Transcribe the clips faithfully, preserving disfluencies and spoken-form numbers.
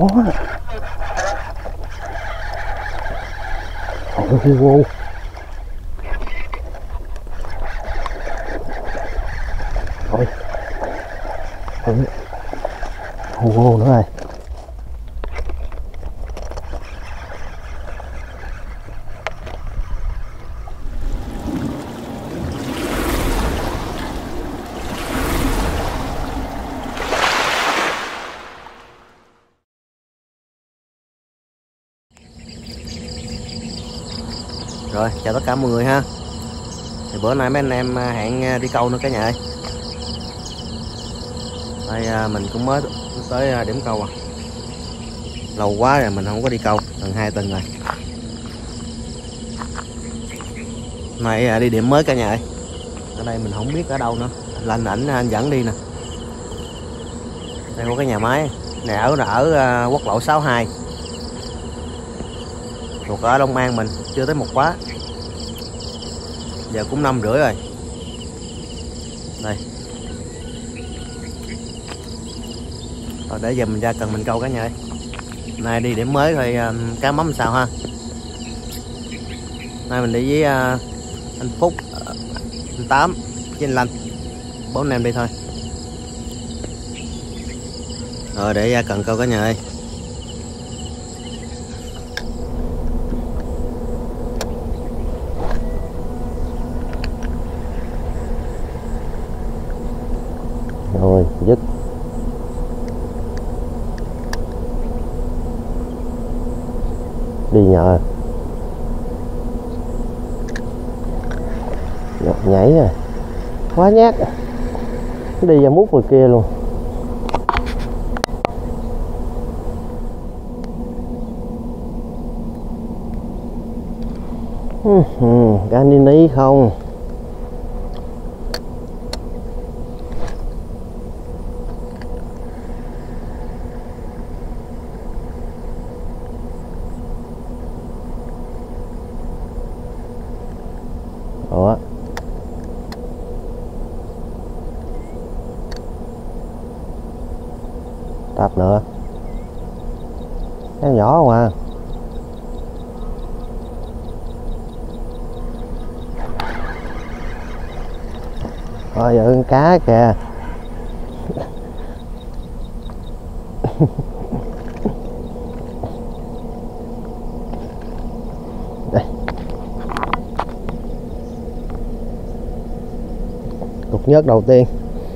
Đó. Ôi wow. Thôi. Thôi. Wow nữa rồi. Rồi, chào tất cả mọi người ha. Thì bữa nay mấy anh em hẹn đi câu nữa cả nhà ơi. Đây mình cũng mới tới điểm câu à. Lâu quá rồi mình không có đi câu, gần hai tuần rồi. Này đi điểm mới cả nhà ơi. Ở đây mình không biết ở đâu nữa. Lanh ảnh anh dẫn đi nè. Đây có cái nhà máy. Này ở ở quốc lộ sáu hai. Thuộc ở Long An mình, chưa tới một quá. Giờ cũng năm rưỡi rồi. Đây. Rồi để giờ mình ra cần mình câu cả nhà ơi. Nay đi điểm mới thôi, cá mắm sao ha. Nay mình đi với uh, anh Phúc, uh, anh Tám với anh Lanh. Bốn anh em đi thôi. Rồi để ra cần câu cả nhà ơi. Rồi dứt. Đi nhờ. Nhảy rồi. Quá nhát. Đi ra mút ngoài kia luôn. Cá ni ní không. Ủa. Tập nữa. Cái nhỏ không à. Rồi giờ con cá kìa. Đây. Cục nhớt đầu tiên.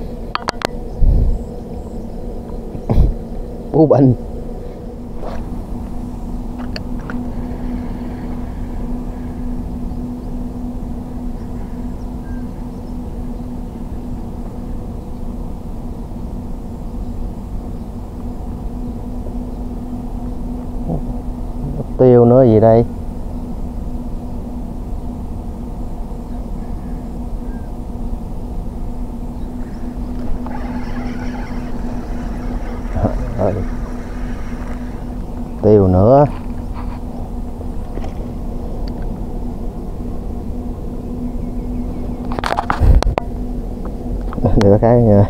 Bú bệnh. Tiêu nữa gì đây? Rồi. Tiêu nữa. Được cái nha.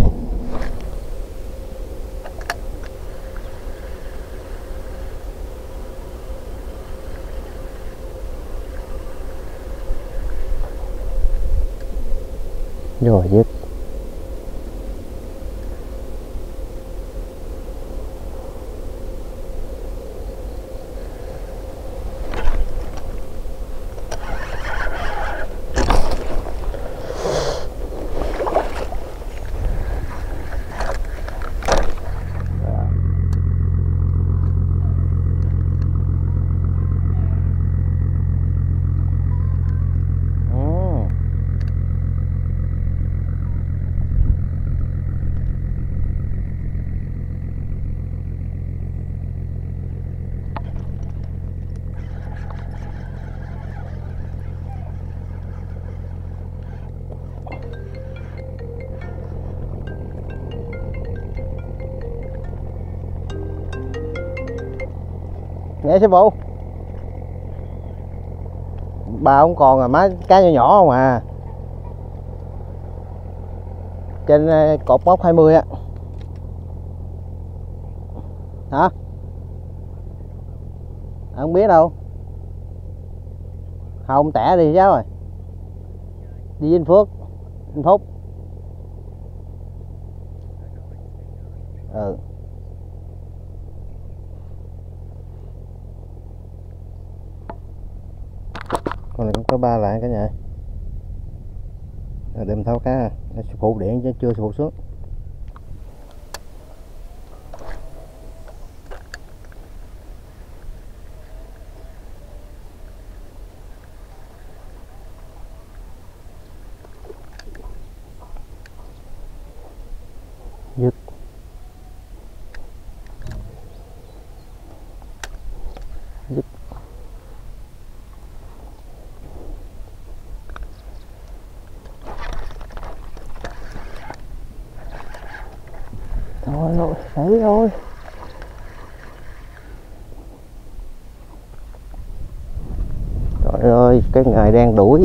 Rồi dứt. Nghe sư phụ. Bà không còn rồi, má cá nhỏ nhỏ không à. Trên cột mốc hai mươi á. Hả? Không biết đâu. Không tẻ đi cháu rồi. Đi Vinh Phước, Vinh Phúc. Ừ. Con này cũng có ba lại cả nhà. Đem tháo cá, phụ điện chứ chưa phụ xuống. Dứt. Dứt. Thôi rồi, xảy rồi. Trời ơi, cái ngày đang đuổi.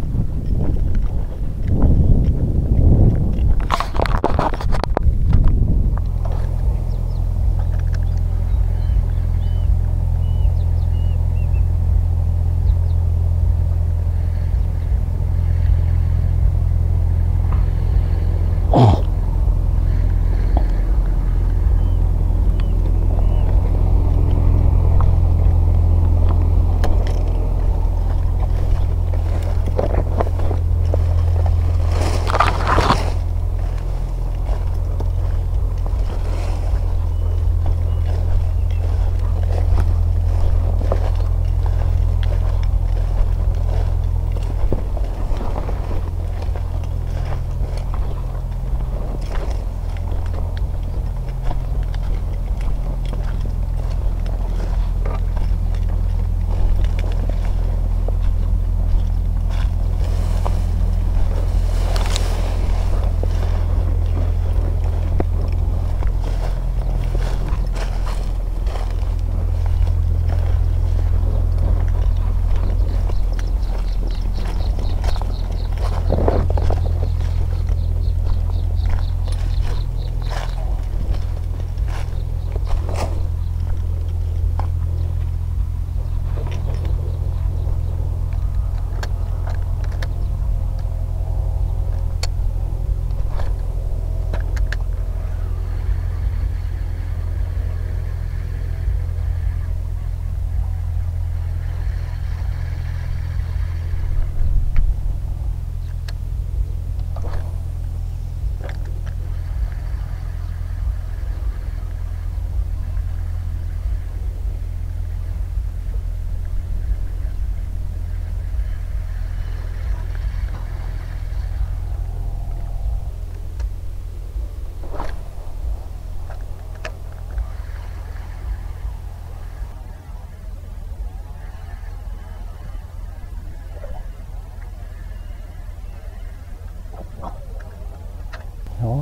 Đó.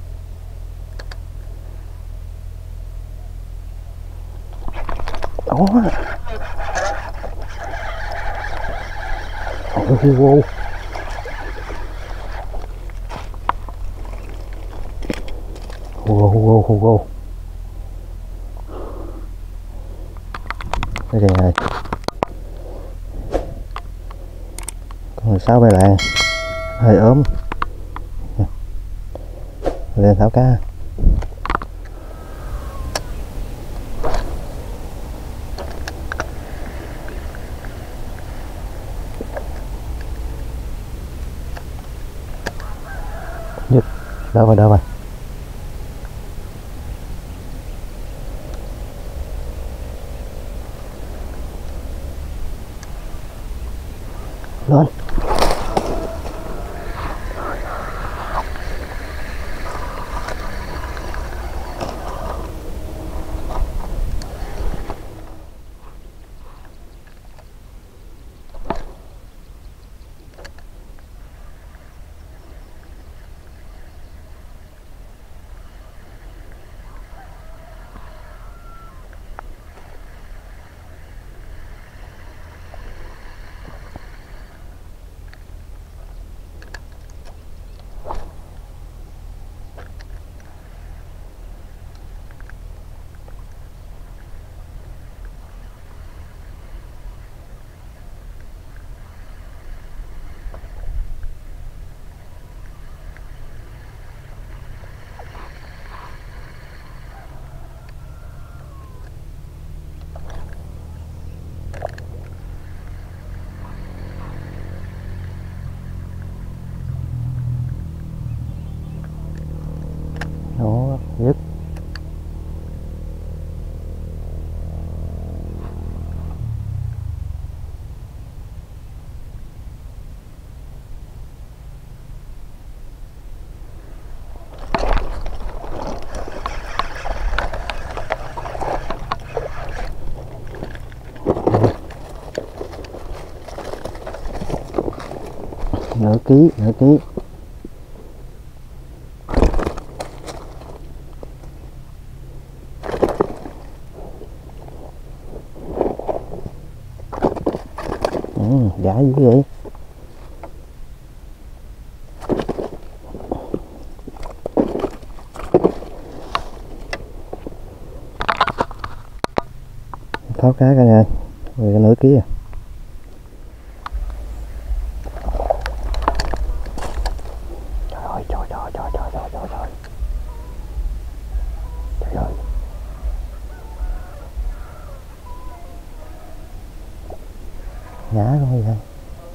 Đó. Ôi wow. Wow wow wow wow. Đây này. Con sáu bay lại. Hơi ốm. Lên tháo cá. Được, đỡ vào đỡ vào. Lên. nửa ký nửa ký. Ừ, đã dữ vậy. Tháo cá cả nhà, rồi nửa ký à. Trời ơi, trời trời trời trời trời trời trời. Trời ơi. Nhá không gì đây.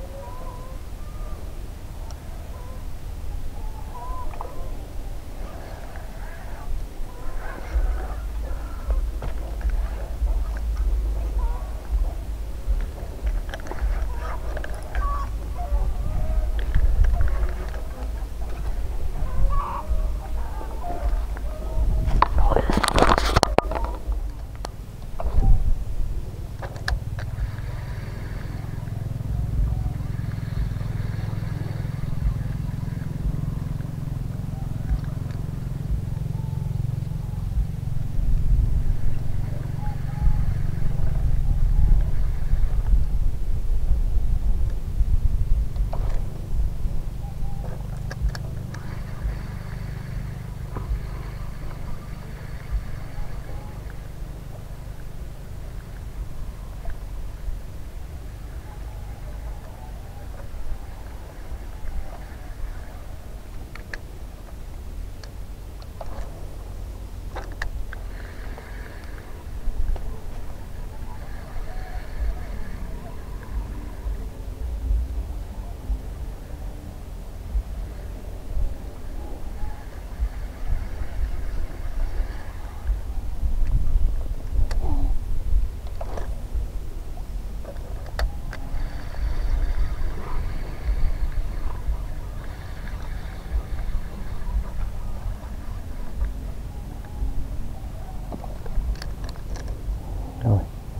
Rồi.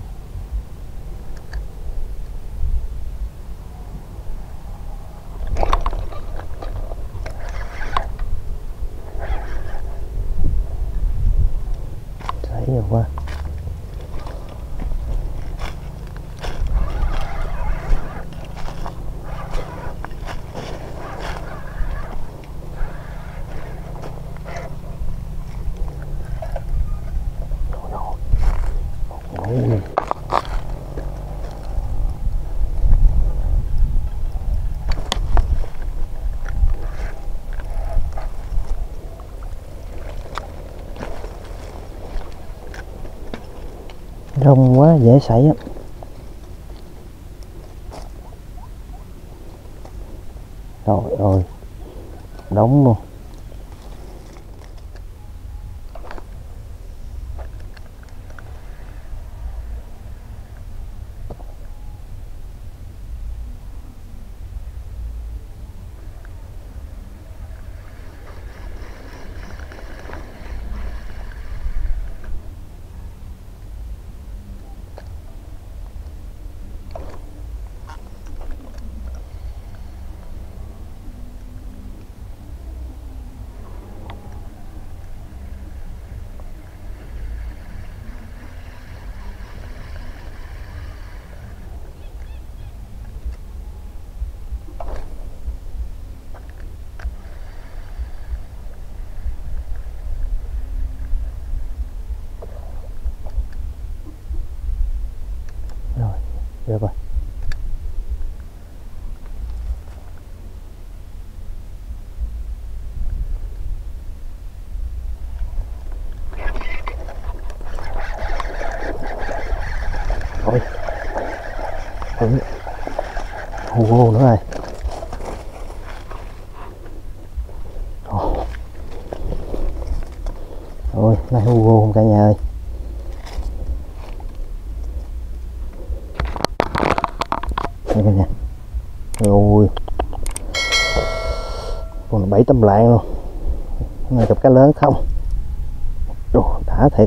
Thấy rồi quá. Rong quá dễ xảy á. Trời ơi, đóng luôn. Rồi, được rồi. Rồi. Đúng. Hù hù nữa rồi. Rồi, này hù hù không cả nhà ơi. Đây cả nhà. Rồi. Còn bảy tấm lạng luôn. Này cặp cá lớn không. Rồi, đã thiệt.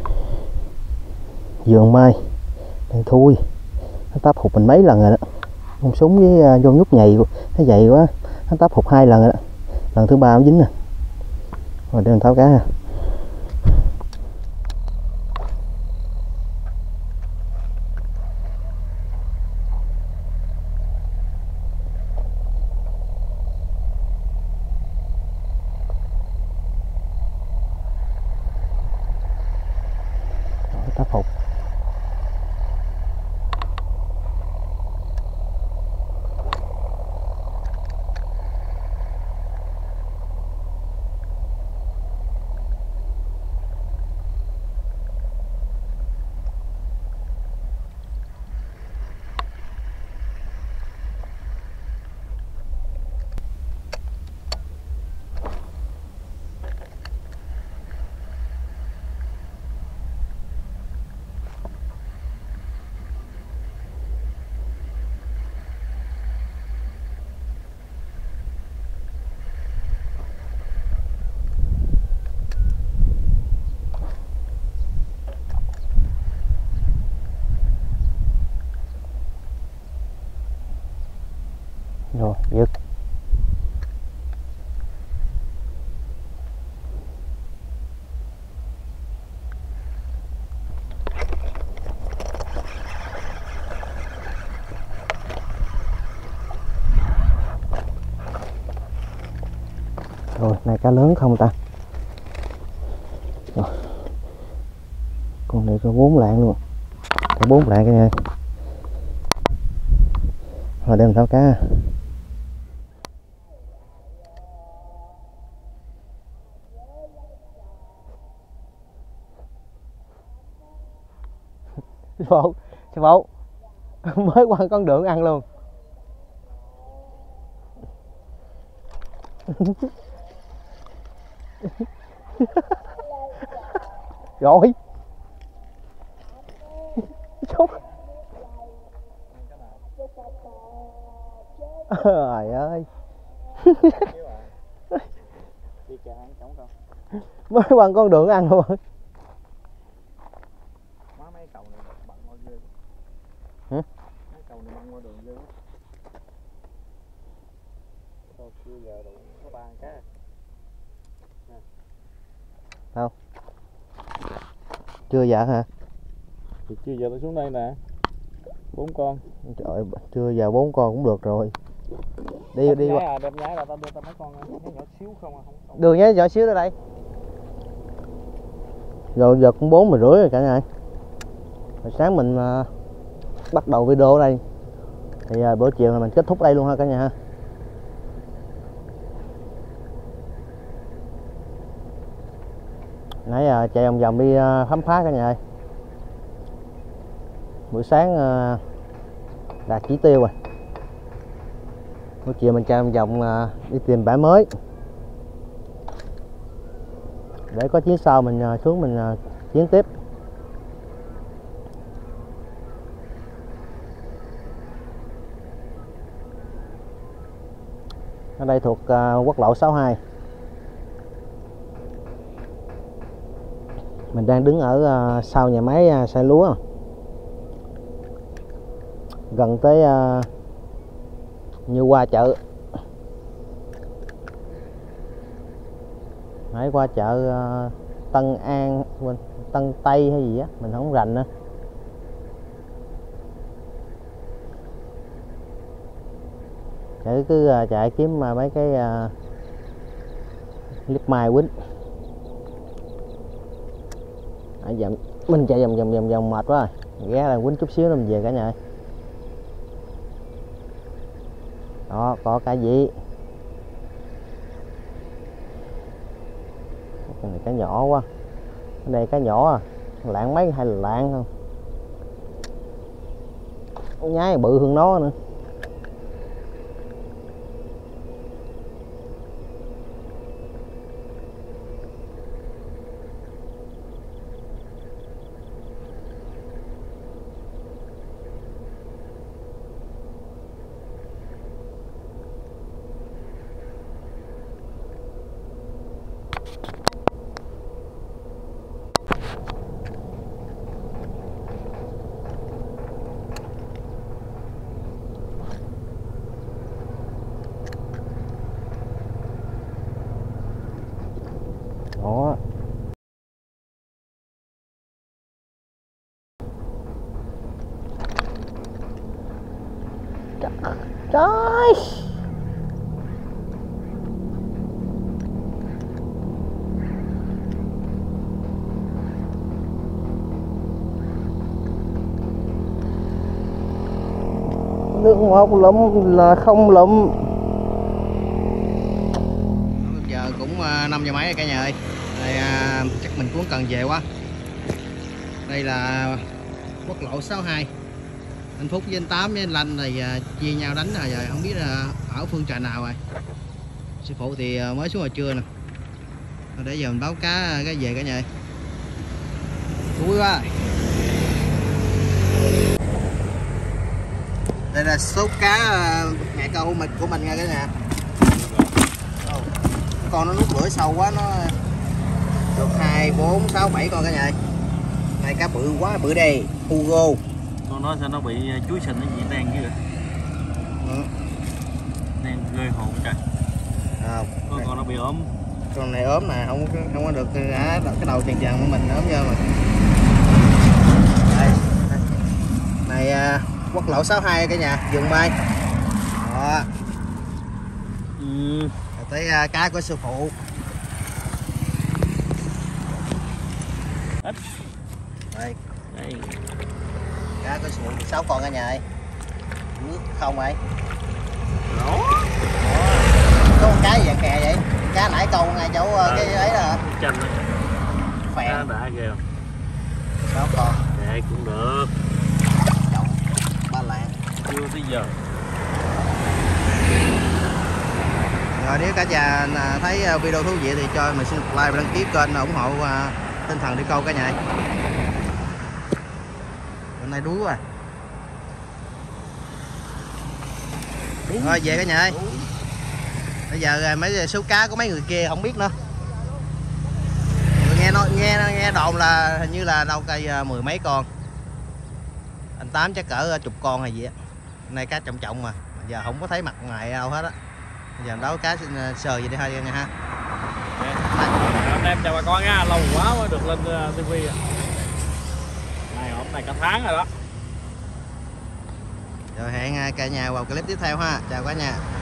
Vườn mai đang thui, nó táp hụt mình mấy lần rồi đó. Con súng với uh, vô nhúc nhầy nó dày quá, nó táp phục hai lần rồi đó, lần thứ ba nó dính nè. Rồi để mình tháo cá ha. Táp phục. Rồi, dứt. Rồi, này cá lớn không ta? Rồi. Con này có bốn lạng luôn. Có bốn lạng cái này. Rồi đem tháo cá. Sư phụ, sư phụ mới qua con đường ăn luôn. Rồi chốt. Trời ơi. Mới qua con đường ăn luôn. Mấy cầu này bận qua ghê. Hả? Mấy cầu này bận qua đường ghê. Thôi chưa giờ đủ có ba cá. Đâu? Chưa giờ hả? Thì chưa giờ tôi xuống đây nè. Bốn con. Trời, chưa giờ bốn con cũng được rồi. Đi Đập đi nhái qua. À, đập nhái là tao đưa tao mấy con nó nhỏ xíu không à, không, không. Đường nhé, nhỏ xíu tới đây. Rồi giờ cũng bốn mà rưỡi rồi cả nhà. Rồi sáng mình uh, bắt đầu video ở đây. Thì uh, bữa chiều là mình kết thúc đây luôn ha cả nhà ha. Nãy uh, chạy vòng vòng đi uh, khám phá cả nhà ơi. Buổi sáng uh, đạt chỉ tiêu rồi. Buổi chiều mình chạy vòng vòng uh, đi tìm bãi mới. Để có chuyến sau mình uh, xuống mình uh, chuyến tiếp. Ở đây thuộc uh, quốc lộ sáu hai. Mình đang đứng ở uh, sau nhà máy uh, xay lúa, gần tới uh, Như Hoa chợ. Nãy qua chợ uh, Tân An, quên, Tân Tây hay gì á, mình không rành nữa. Chạy cứ uh, chạy kiếm uh, mấy cái uh, clip mai quýnh. À, dầm, mình chạy vòng vòng vòng vòng mệt quá rồi, ghé là quýnh chút xíu nữa mình về cả nhà. Đó, có cái gì? Cái này cá nhỏ quá. Cái đây cá nhỏ à, lạng mấy hay là lạng không? Nhái bự hơn nó nữa. Trời. Nước một lụm là không lụm. Giờ cũng năm giờ mấy rồi cả nhà ơi. Đây, à, chắc mình cũng cần về quá. Đây là quốc lộ sáu hai. Anh Phúc với anh Tám với anh Lanh này à, chia nhau đánh rồi, rồi không biết là ở phương trại nào rồi. Sư phụ thì mới xuống hồi trưa nè. Rồi để giờ mình báo cá cái về cả nhà ơi. Vui quá. Đây là số cá ngày câu mực của mình nha cả nhà. Con nó nút lưỡi sâu quá, nó được hai bốn sáu bảy con cả nhà ơi. Này cá bự quá, bự đây Hugo. Con nó sao nó bị chuối sình nó gì đen chứ vậy? Ừ. Đen ghê hồn trời. À, con con nó bị ốm. Con này ốm mà không không có được à, cái đầu tiền vàng của mình ốm vô mà. Đây, đây. Này à, quốc lộ sáu hai cả nhà, vườn mai. Đó. Ừ. Rồi tới à, cá của sư phụ. Ít. Đây. Đây. Cá của sư phụ sáu con cả nhà ơi. Nước không ấy. Đó. Có con cá gì vậy kè vậy? Cá nãy câu ngay chỗ à, cái ấy đó hả? Chanh đó. Phèn. Cá đã ghê không? sáu con. Vậy cũng được. Chậu. Ba lạng. Chưa tới giờ. Rồi nếu cả nhà thấy video thú vị thì cho mình xin like và đăng ký kênh ủng hộ tinh thần đi câu cả nhà. Hôm nay đuối quá. Rồi về cả nhà ơi. Bây giờ mấy số cá của mấy người kia không biết nữa. Người nghe nói nghe nghe đồn là hình như là đâu cây mười mấy con. Anh Tám chắc cỡ chục con hay gì á. Hôm nay cá trọng trọng mà. Giờ không có thấy mặt ngoài đâu hết á. Giờ đấu cá sờ vậy đi hai nha ha. Anh em chào bà con nha, lâu quá mới được lên ti vi. Này hôm nay cả tháng rồi đó. Rồi hẹn cả nhà vào clip tiếp theo ha. Chào cả nhà.